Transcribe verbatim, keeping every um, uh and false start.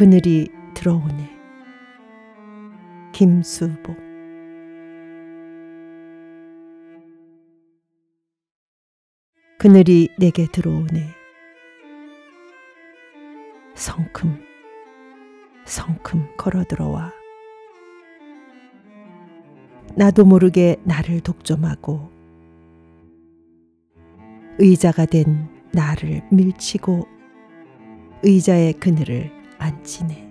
그늘이 들어오네. 김수복. 그늘이 내게 들어오네. 성큼 성큼 걸어 들어와 나도 모르게 나를 독점하고 의자가 된 나를 밀치고 의자의 그늘을 앉히네.